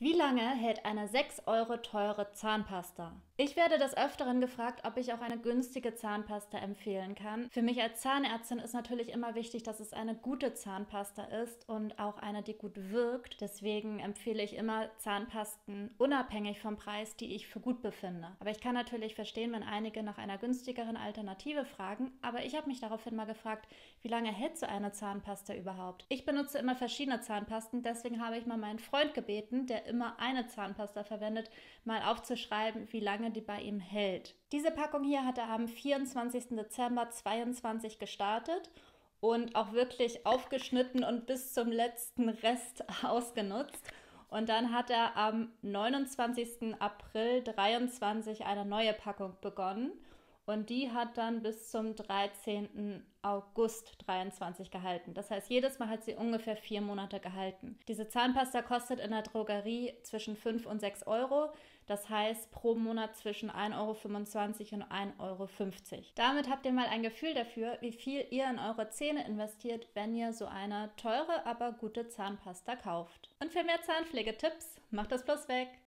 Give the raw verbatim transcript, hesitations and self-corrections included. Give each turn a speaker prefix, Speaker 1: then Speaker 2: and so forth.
Speaker 1: Wie lange hält eine sechs Euro teure Zahnpasta? Ich werde des Öfteren gefragt, ob ich auch eine günstige Zahnpasta empfehlen kann. Für mich als Zahnärztin ist natürlich immer wichtig, dass es eine gute Zahnpasta ist und auch eine, die gut wirkt. Deswegen empfehle ich immer Zahnpasten unabhängig vom Preis, die ich für gut befinde. Aber ich kann natürlich verstehen, wenn einige nach einer günstigeren Alternative fragen. Aber ich habe mich daraufhin mal gefragt, wie lange hält so eine Zahnpasta überhaupt? Ich benutze immer verschiedene Zahnpasten, deswegen habe ich mal meinen Freund gebeten, der immer eine Zahnpasta verwendet, mal aufzuschreiben, wie lange die bei ihm hält. Diese Packung hier hat er am vierundzwanzigsten Dezember zweitausendzweiundzwanzig gestartet und auch wirklich aufgeschnitten und bis zum letzten Rest ausgenutzt. Und dann hat er am neunundzwanzigsten April zweitausenddreiundzwanzig eine neue Packung begonnen. Und die hat dann bis zum dreizehnten August zweitausenddreiundzwanzig gehalten. Das heißt, jedes Mal hat sie ungefähr vier Monate gehalten. Diese Zahnpasta kostet in der Drogerie zwischen fünf und sechs Euro. Das heißt, pro Monat zwischen ein Euro fünfundzwanzig und ein Euro fünfzig. Damit habt ihr mal ein Gefühl dafür, wie viel ihr in eure Zähne investiert, wenn ihr so eine teure, aber gute Zahnpasta kauft. Und für mehr Zahnpflegetipps, macht das bloß weg!